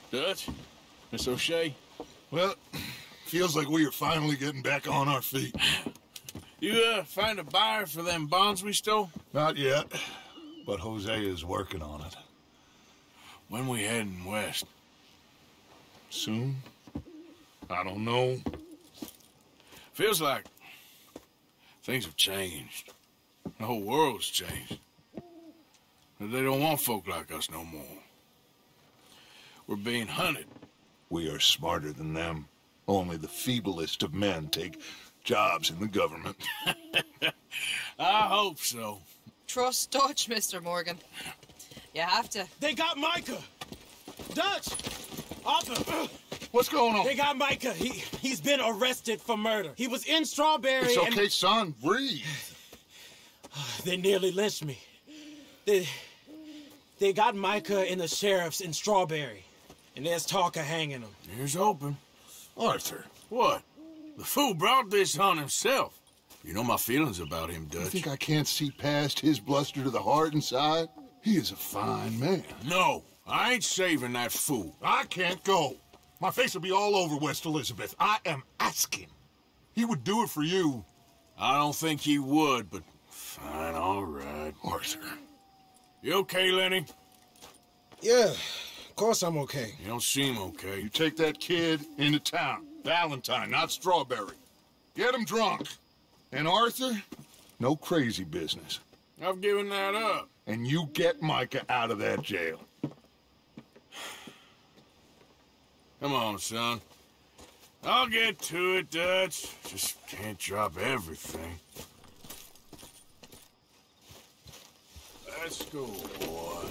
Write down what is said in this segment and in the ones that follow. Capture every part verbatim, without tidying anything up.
Dutch? Miss O'Shea? Well, feels like we are finally getting back on our feet. You, uh, find a buyer for them bonds we stole? Not yet, but Hosea is working on it. When we heading west? Soon? I don't know. Feels like things have changed. The whole world's changed. They don't want folk like us no more. We're being hunted. We are smarter than them. Only the feeblest of men take jobs in the government. I hope so. Trust Dutch, Mister Morgan. You have to. They got Micah! Dutch! Arthur! What's going on? They got Micah. He, he's been arrested for murder. He was in Strawberry It's okay, and... son. Breathe. They nearly lynched me. They... They got Micah and the sheriffs in Strawberry. And there's talk of hanging him. Here's hoping. Arthur. What? The fool brought this on himself. You know my feelings about him, Dutch. You think I can't see past his bluster to the heart inside? He is a fine man. No, I ain't saving that fool. I can't go. My face will be all over West Elizabeth. I am asking. He would do it for you. I don't think he would, but fine, all right. Arthur. You okay, Lenny? Yeah, of course I'm okay. You don't seem okay. You take that kid into town. Valentine, not Strawberry. Get him drunk. And Arthur, no crazy business. I've given that up. And you get Micah out of that jail. Come on, son. I'll get to it, Dutch. Just can't drop everything. Let's go, boy.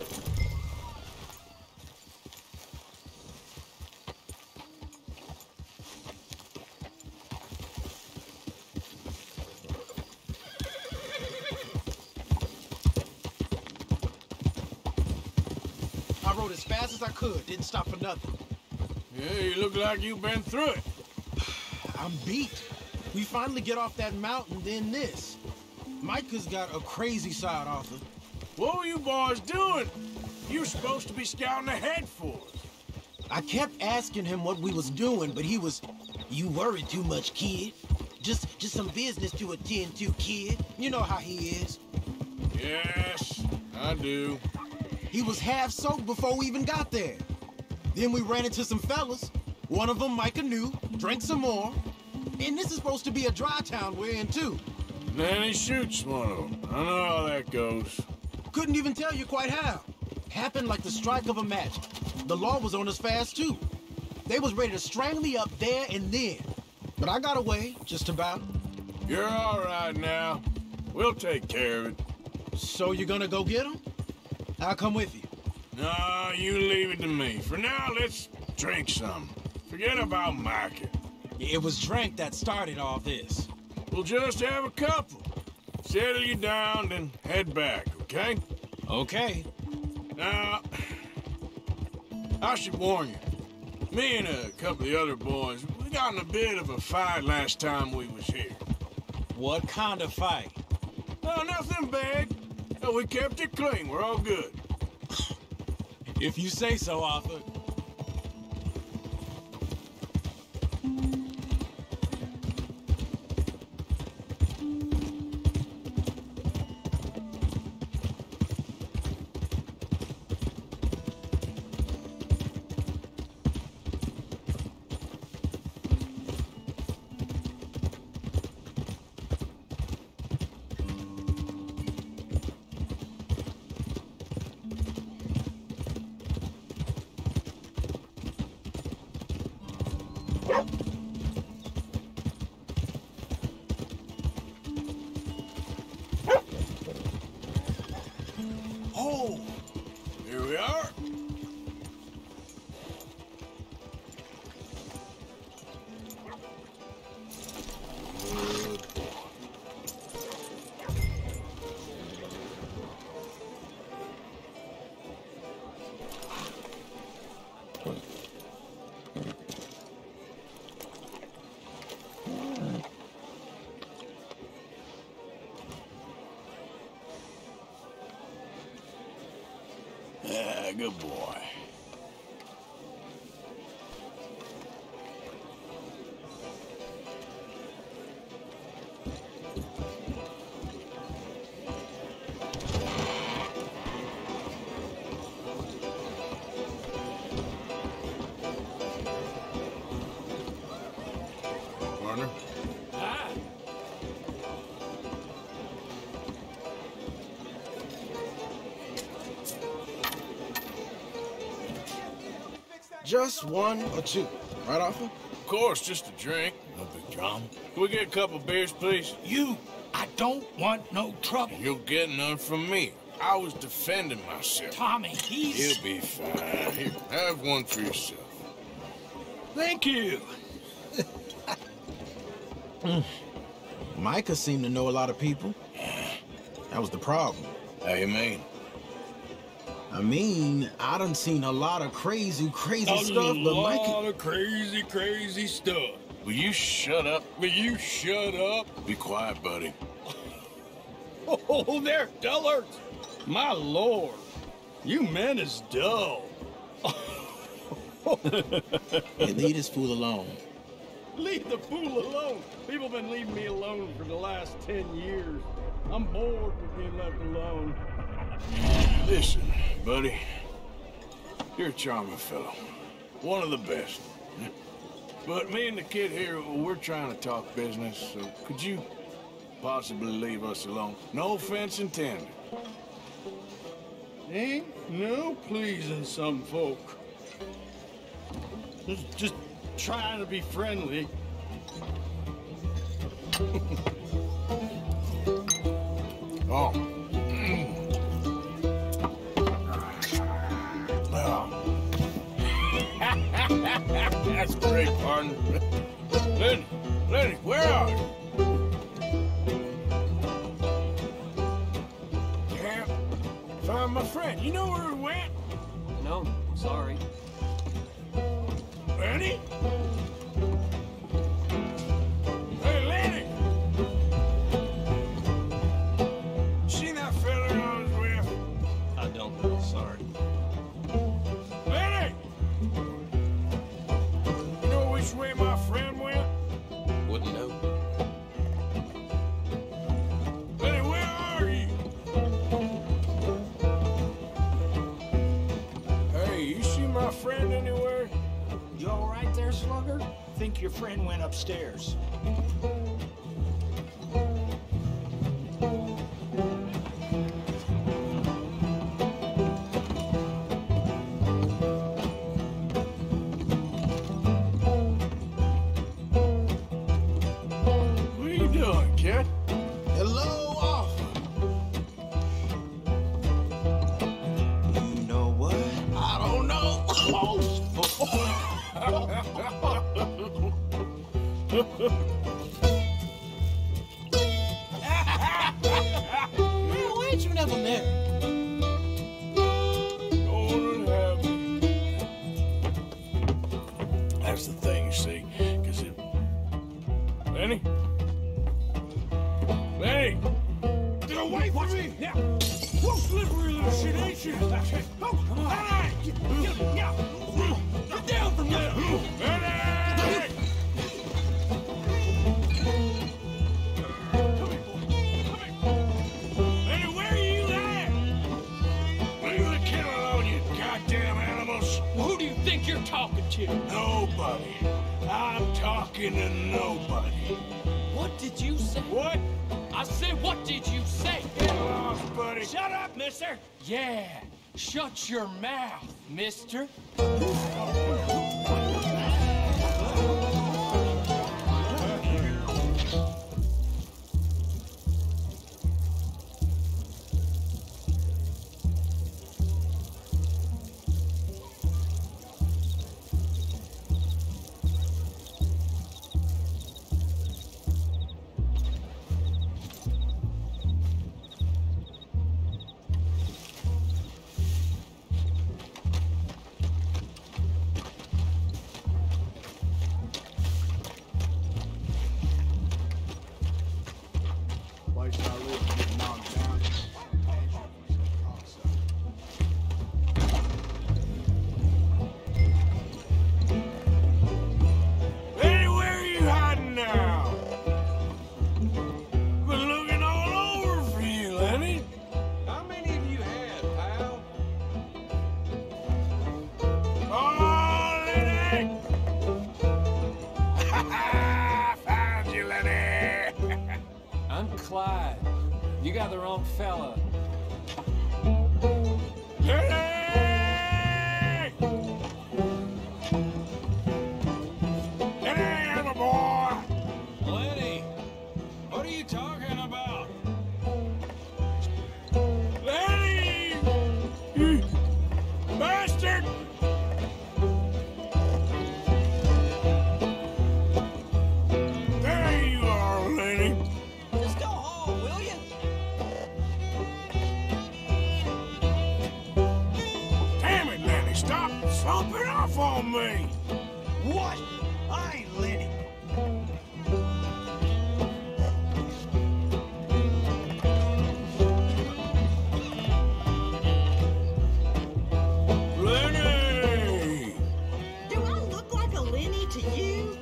I rode as fast as I could. Didn't stop for nothing. Yeah, you look like you've been through it. I'm beat. We finally get off that mountain, then this. Micah's got a crazy side, Arthur. What were you boys doing? You were supposed to be scouting ahead for us. I kept asking him what we was doing, but he was... You worry too much, kid. Just, just some business to attend to, kid. You know how he is. Yes, I do. He was half soaked before we even got there. Then we ran into some fellas. One of them Micah knew, drank some more. And this is supposed to be a dry town we're in, too. Then he shoots one of them. I know how that goes. Couldn't even tell you quite how. Happened like the strike of a match. The law was on us fast, too. They was ready to strangle me up there and then. But I got away, just about. You're all right now. We'll take care of it. So you're gonna go get him? I'll come with you. No, you leave it to me. For now, let's drink some. Forget about Micah. It was drink that started all this. We'll just have a couple. Settle you down, then head back, okay? Okay. Now, I should warn you. Me and a couple of the other boys, we got in a bit of a fight last time we was here. What kind of fight? No, nothing bad. No, we kept it clean. We're all good. If you say so, Arthur. Oh, here we are. Yeah, good boy. Just one or two, right, Arthur? Of course, just a drink. No big drama. Can we get a couple beers, please? You, I don't want no trouble. You'll get none from me. I was defending myself. Tommy, he's... He'll be fine. Here, have one for yourself. Thank you. Micah seemed to know a lot of people. That was the problem. How you mean? I mean, I done seen a lot of crazy, crazy A stuff, but lot Micah... of crazy, crazy stuff. Will you shut up? Will you shut up? Be quiet, buddy. Oh, they're dullard. My lord, you men is dull. Hey, leave this fool alone. Leave the fool alone. People been leaving me alone for the last ten years. I'm bored with being left alone. Listen, buddy. You're a charming fellow. One of the best. But me and the kid here, we're trying to talk business, so could you possibly leave us alone? No offense intended. Ain't no pleasing some folk. Just, just trying to be friendly. Oh. Well. That's great, partner. Lenny, Lenny, where are you? Can't find my friend. You know where he went? No, sorry. Lenny? Hey, Lenny! Seen that fella I was with? I don't know, sorry. Lenny! You know which way my friend went? Wouldn't know. Lenny, where are you? Hey, you see my friend anywhere? You all right there, Slugger? Think your friend went upstairs. What are you doing, kid? Hello, Arthur. You know what? I don't know. Man, why ain't you never married? Going to heaven. That's the thing, you see, because it... Lenny? Lenny! Get away from me! Now! Whoa, slippery little shit, ain't you? Oh, come on! Hey! Get, get, yeah. Get down from there! Lenny! Come here, boy. Come here. Lenny, where are you at? Leave the kid alone, you goddamn animals! Who do you think you're talking to? Nobody. I'm talking to nobody. What did you say? What? I said, what did you say? Get lost, buddy. Shut up, mister! Yeah, shut your mouth, mister. Place I live getting knocked down. Lenny, where are you hiding now? Been looking all over for you, Lenny. How many of you had, pal? Oh, Lenny! Found you, Lenny! I'm Clyde. You got the wrong fella. Lenny! on me! What? I ain't Lenny. Lenny! Do I look like a Lenny to you?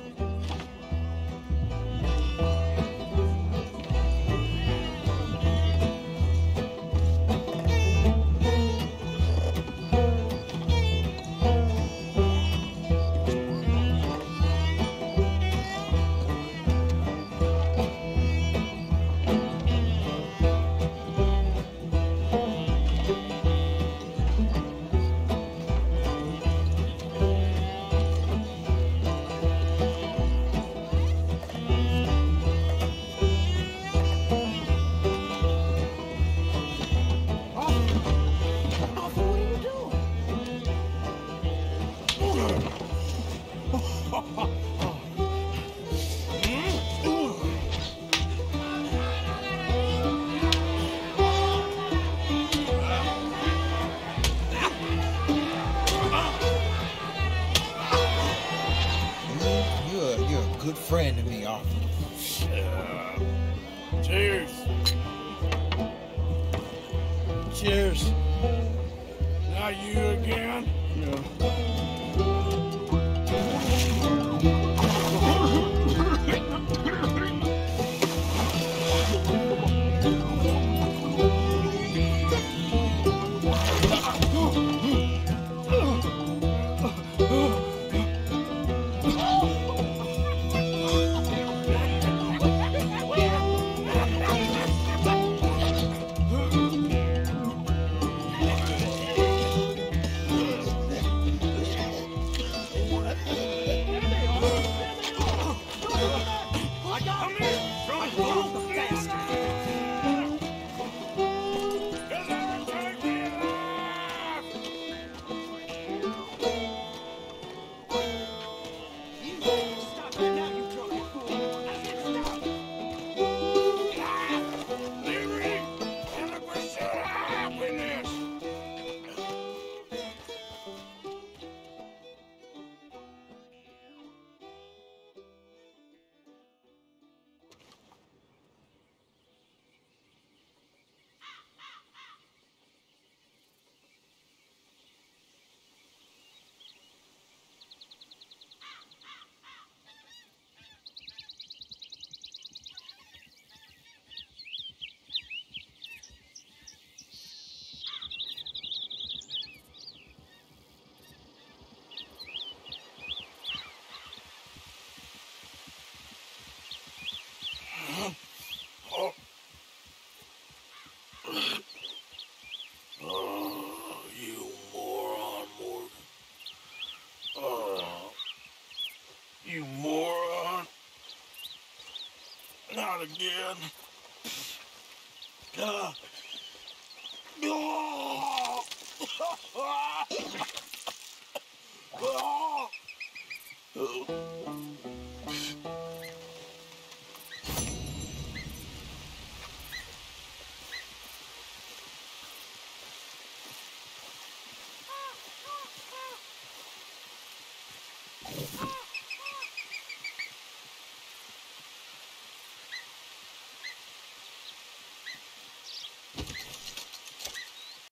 You're, you're a good friend to me, Arthur. Uh, cheers. Cheers. Not you again? Oh, you moron, Morgan. Oh, you moron. Not again. God. Oh. Oh. Ah!